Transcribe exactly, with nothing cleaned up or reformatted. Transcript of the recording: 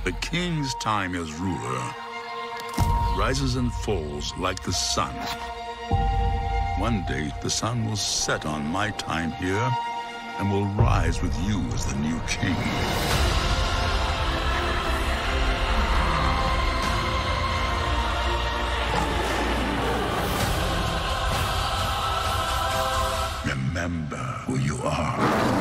The king's time as ruler rises and falls like the sun. One day, the sun will set on my time here and will rise with you as the new king. Remember who you are.